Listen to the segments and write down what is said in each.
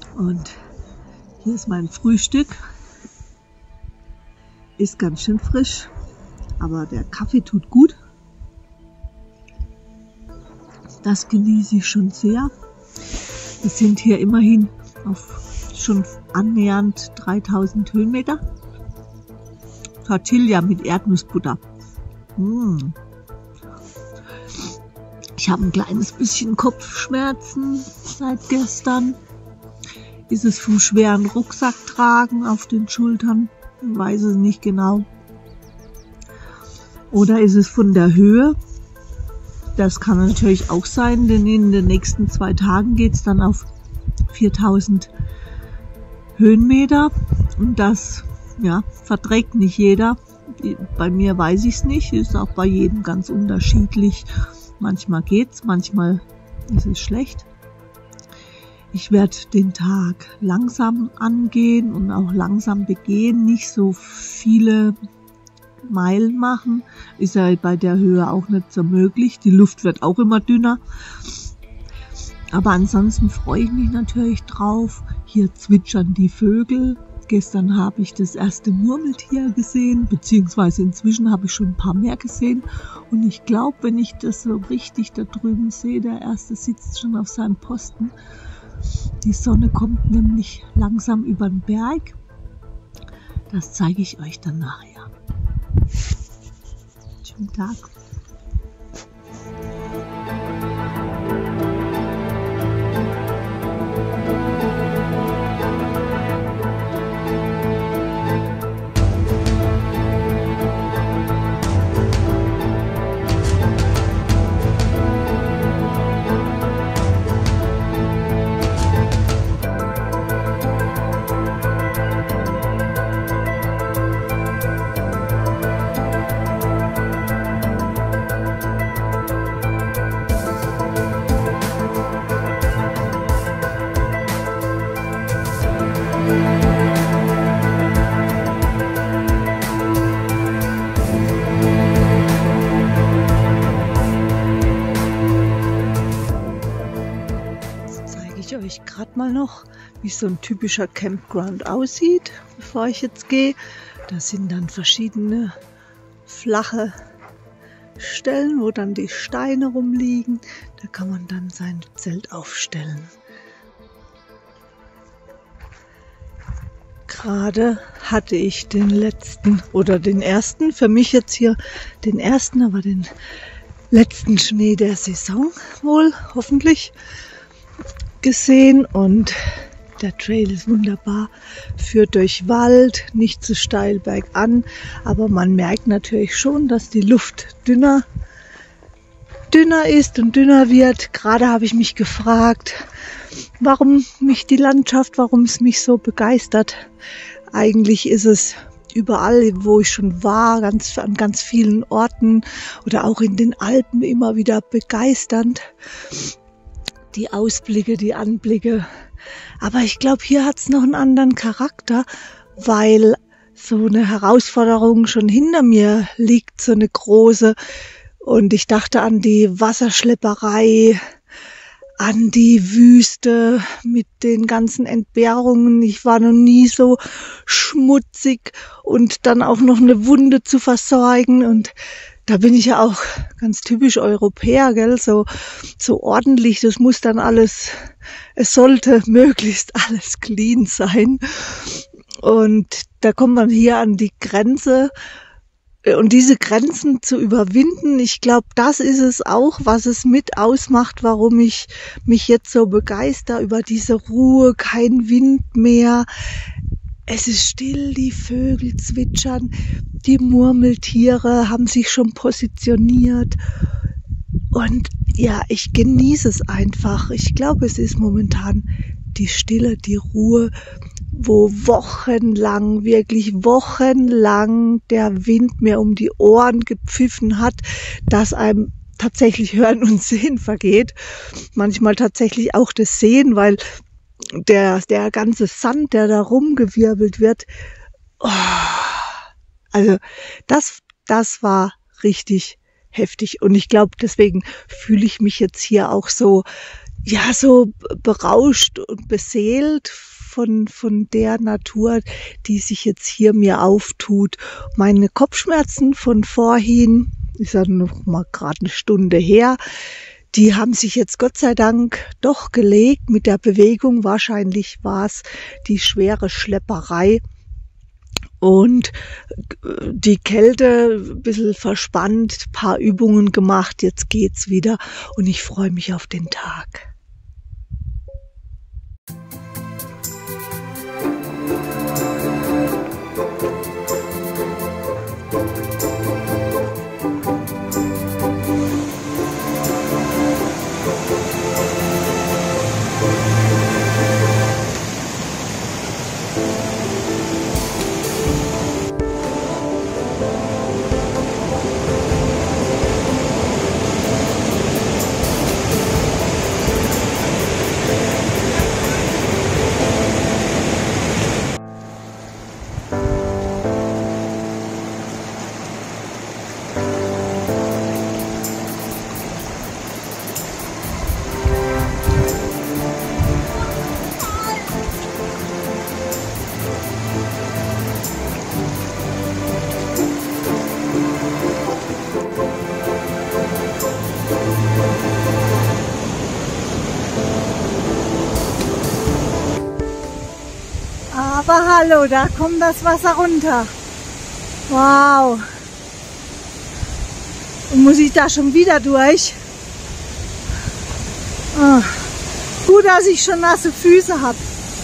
Und hier ist mein Frühstück. Ist ganz schön frisch, aber der Kaffee tut gut. Das genieße ich schon sehr. Wir sind hier immerhin auf schon annähernd 3000 Höhenmeter. Tortilla mit Erdnussbutter. Ich habe ein kleines bisschen Kopfschmerzen seit gestern. Ist es vom schweren Rucksack tragen auf den Schultern? Ich weiß es nicht genau. Oder ist es von der Höhe? Das kann natürlich auch sein, denn in den nächsten 2 Tagen geht es dann auf 4000 Höhenmeter. Und das verträgt nicht jeder. Bei mir weiß ich es nicht. Ist auch bei jedem ganz unterschiedlich. Manchmal geht's, manchmal ist es schlecht. Ich werde den Tag langsam angehen und auch langsam begehen, nicht so viele Meilen machen. Ist ja bei der Höhe auch nicht so möglich. Die Luft wird auch immer dünner. Aber ansonsten freue ich mich natürlich drauf. Hier zwitschern die Vögel. Gestern habe ich das erste Murmeltier gesehen, beziehungsweise inzwischen habe ich schon ein paar mehr gesehen. Und ich glaube, wenn ich das so richtig da drüben sehe, der erste sitzt schon auf seinem Posten. Die Sonne kommt nämlich langsam über den Berg. Das zeige ich euch dann nachher. Schönen Tag. Ich gerade mal noch, wie so ein typischer Campground aussieht, bevor ich jetzt gehe. Da sind dann verschiedene flache Stellen, wo dann die Steine rumliegen. Da kann man dann sein Zelt aufstellen. Gerade hatte ich den ersten, für mich jetzt hier den ersten, aber den letzten Schnee der Saison wohl, hoffentlich, gesehen, und der Trail ist wunderbar, führt durch Wald, nicht zu steil bergan, aber man merkt natürlich schon, dass die Luft dünner ist und dünner wird. Gerade habe ich mich gefragt, warum es mich so begeistert. Eigentlich ist es überall, wo ich schon war, an ganz vielen Orten oder auch in den Alpen immer wieder begeisternd. Die Ausblicke, die Anblicke. Aber ich glaube, hier hat es noch einen anderen Charakter, weil so eine Herausforderung schon hinter mir liegt, so eine große. Und ich dachte an die Wasserschlepperei, an die Wüste mit den ganzen Entbehrungen. Ich war noch nie so schmutzig und dann auch noch eine Wunde zu versorgen. Und da bin ich ja auch ganz typisch Europäer, gell? So ordentlich, das muss dann alles, es sollte möglichst alles clean sein. Und da kommt man hier an die Grenze. Und diese Grenzen zu überwinden, ich glaube, das ist es auch, was es mit ausmacht, warum ich mich jetzt so begeister über diese Ruhe, kein Wind mehr. Es ist still, die Vögel zwitschern, die Murmeltiere haben sich schon positioniert. Und ja, ich genieße es einfach. Ich glaube, es ist momentan die Stille, die Ruhe, wo wirklich wochenlang der Wind mir um die Ohren gepfiffen hat, dass einem tatsächlich Hören und Sehen vergeht. Manchmal tatsächlich auch das Sehen, weil der ganze Sand, der da rumgewirbelt wird, also das war richtig heftig. Und ich glaube, deswegen fühle ich mich jetzt hier auch so ja, so berauscht und beseelt von der Natur, die sich jetzt hier mir auftut. Meine Kopfschmerzen von vorhin, ist ja noch mal gerade eine Stunde her, die haben sich jetzt Gott sei Dank doch gelegt mit der Bewegung. Wahrscheinlich war es die schwere Schlepperei. Und die Kälte ein bisschen verspannt, paar Übungen gemacht, jetzt geht's wieder und ich freue mich auf den Tag. Aber hallo, da kommt das Wasser runter. Wow. Und muss ich da schon wieder durch? Ah, gut, dass ich schon nasse Füße habe.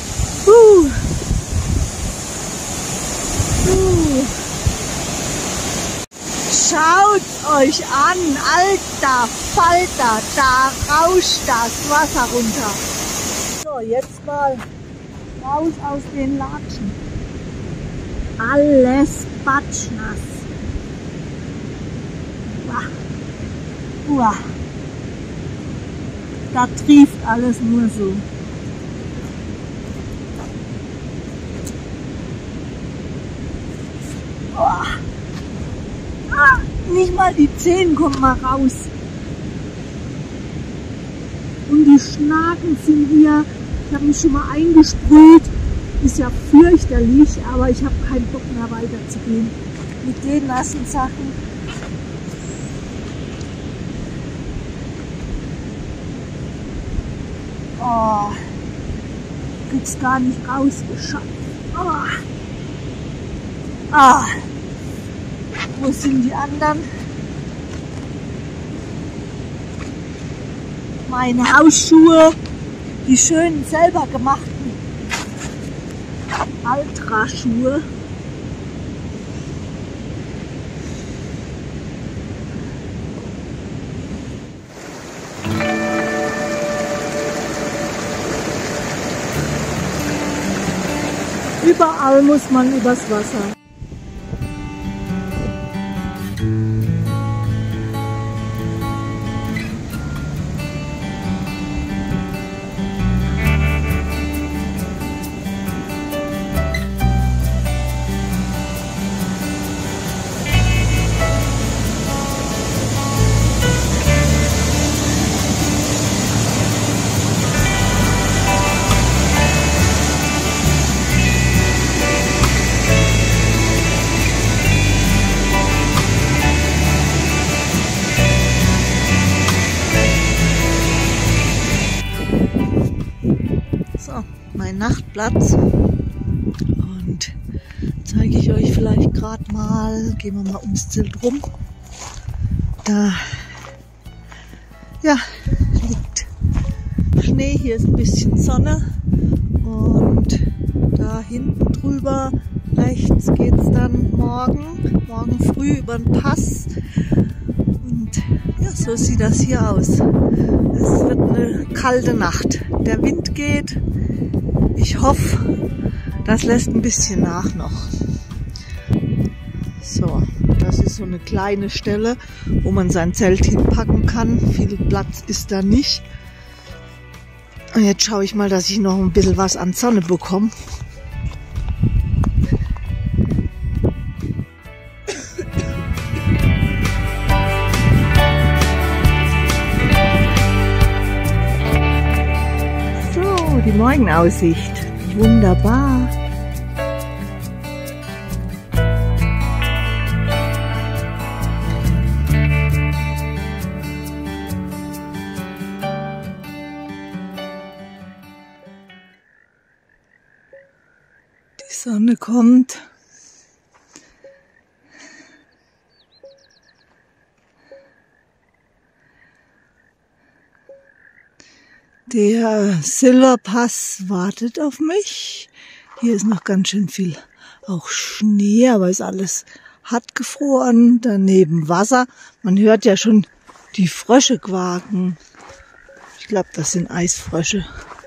Schaut euch an, alter Falter, da rauscht das Wasser runter. So, jetzt mal raus aus den Latschen. Alles patschnass. Uah. Da trieft alles nur so. Uah. Nicht mal die Zehen kommen mal raus. Und die Schnaken sind hier. Ich habe mich schon mal eingesprüht. Ist ja fürchterlich, aber ich habe keinen Bock mehr weiterzugehen. Mit den nassen Sachen. Oh, krieg's gar nicht rausgeschafft. Oh. Ah. Wo sind die anderen? Meine Hausschuhe, die schönen selber gemachten Altra-Schuhe. Überall muss man übers Wasser. Mein Nachtplatz und zeige ich euch vielleicht gerade mal. Gehen wir mal ums Zelt rum. Da ja, liegt Schnee, hier ist ein bisschen Sonne und da hinten drüber rechts geht es dann morgen früh über den Pass und ja, so sieht das hier aus. Es wird eine kalte Nacht. Der Wind geht. Ich hoffe, das lässt ein bisschen nach noch. So, das ist so eine kleine Stelle, wo man sein Zelt hinpacken kann. Viel Platz ist da nicht. Und jetzt schaue ich mal, dass ich noch ein bisschen was an Sonne bekomme. die Morgenaussicht. Wunderbar. Die Sonne kommt. Der Silberpass wartet auf mich. Hier ist noch ganz schön viel auch Schnee, aber ist alles hart gefroren. Daneben Wasser. Man hört ja schon die Frösche quaken. Ich glaube, das sind Eisfrösche.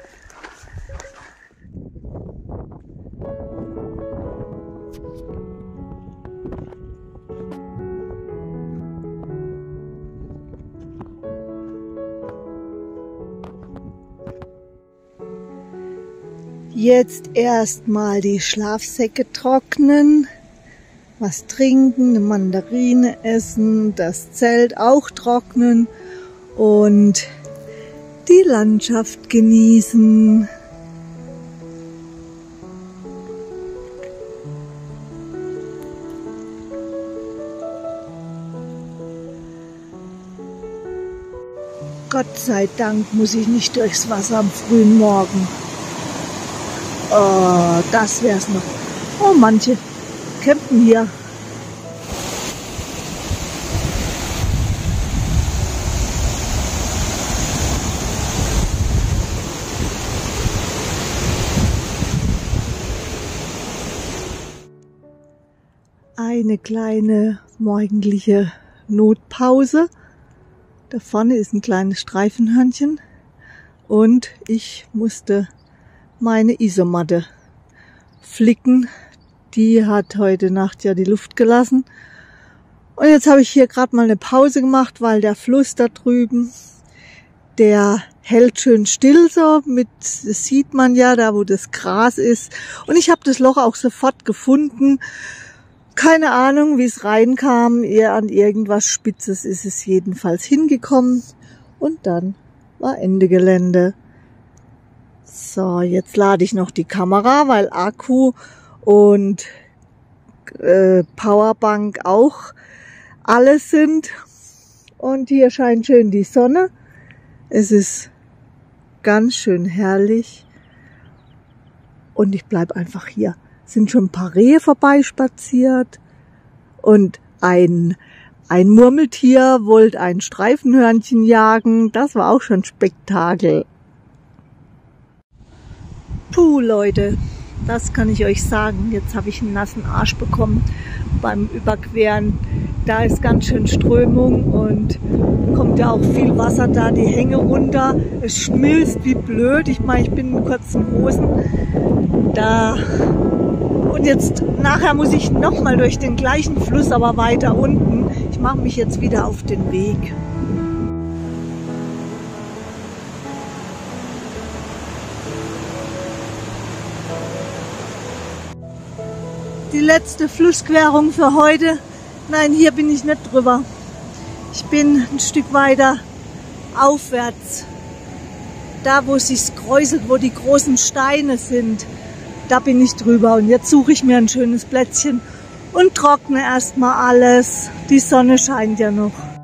Jetzt erstmal die Schlafsäcke trocknen, was trinken, eine Mandarine essen, das Zelt auch trocknen und die Landschaft genießen. Gott sei Dank muss ich nicht durchs Wasser am frühen Morgen. Oh, das wär's noch. Oh, manche campen hier. Eine kleine morgendliche Notpause. Da vorne ist ein kleines Streifenhörnchen und ich musste meine Isomatte flicken. Die hat heute Nacht ja die Luft gelassen. Und jetzt habe ich hier gerade mal eine Pause gemacht, weil der Fluss da drüben, der hält schön still so. Das sieht man ja da, wo das Gras ist. Und ich habe das Loch auch sofort gefunden. Keine Ahnung, wie es reinkam. Eher an irgendwas Spitzes ist es jedenfalls hingekommen. Und dann war Ende Gelände. So, jetzt lade ich noch die Kamera, weil Akku und Powerbank auch alles sind. Und hier scheint schön die Sonne. Es ist ganz schön herrlich. Und ich bleibe einfach hier. Es sind schon ein paar Rehe vorbeispaziert. Und ein Murmeltier wollte ein Streifenhörnchen jagen. Das war auch schon Spektakel. Puh, Leute, das kann ich euch sagen. Jetzt habe ich einen nassen Arsch bekommen beim Überqueren. Da ist ganz schön Strömung und kommt ja auch viel Wasser da die Hänge runter. Es schmilzt wie blöd. Ich meine, ich bin in kurzen Hosen da. Und jetzt nachher muss ich nochmal durch den gleichen Fluss, aber weiter unten. Ich mache mich jetzt wieder auf den Weg. Die letzte Flussquerung für heute. Nein, hier bin ich nicht drüber. Ich bin ein Stück weiter aufwärts. Da, wo es sich kräuselt, wo die großen Steine sind, da bin ich drüber. Und jetzt suche ich mir ein schönes Plätzchen und trockne erstmal alles. Die Sonne scheint ja noch.